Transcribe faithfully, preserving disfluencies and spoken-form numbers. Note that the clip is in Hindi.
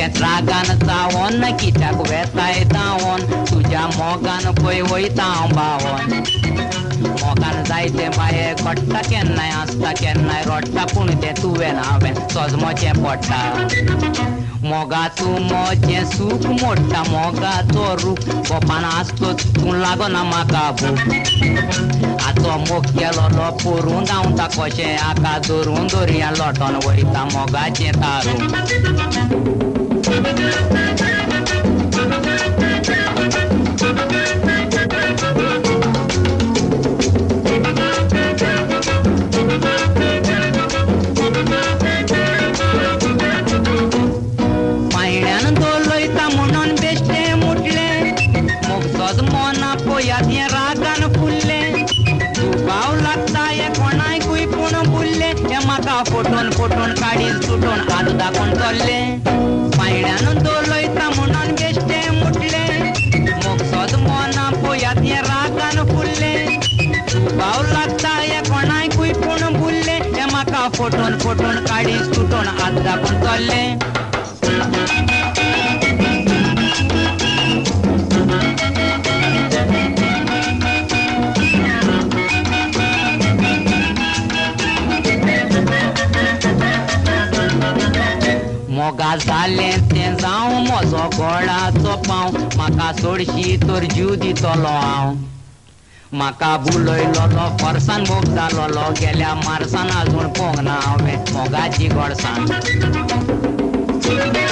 रागान जावन कित्याक वेताय धांवन तुज्या मोगान पळय वयता हांव भावोन मोगान जायते बाये घडटा केन्नाय आसता केन्नाय रडटा पूण तें तुवें हांवें सोजमोचें पडटा मोगाचो मोजें सूख मोडटा मोगाचो रूख गोपान आसतो तूं लागना म्हाका भूक आजो मोग केलोलो पोरून धांवता कशें आका धरून दर्या लोटोन वयता मोगाचें तारून पायण्यान दोलयता म्हणून बेश्टें मुटलें मोग सोज मोना पळयात हें रागान फुल्लें दुबाव लागता हें कोणाकूय पूण बुल्लें हें म्हाका फोटोन फोटोन काडीत सुटोन हात दाखोवन चल्लें पायण्यान दोलयता म्हणून बेश्टें मुटलें मोग सोज मोना पळयात हें रागान फुल्लें दुबाव लागता हें कोणाकूय पूण बुल्लें हें म्हाका फोटोन फोटोन काडीत सुटोन हात दाखोवन चल्लें मोगा जालें तें जावं म्हजो गोडाचो पांव म्हाका सोडशी तर जीव दितलो हांव म्हाका बुलयलोलो फोर्सान मोग जालोलो गेल्या मार्सान आजून पळोवंक ना हांवें मोगाची गोडसाण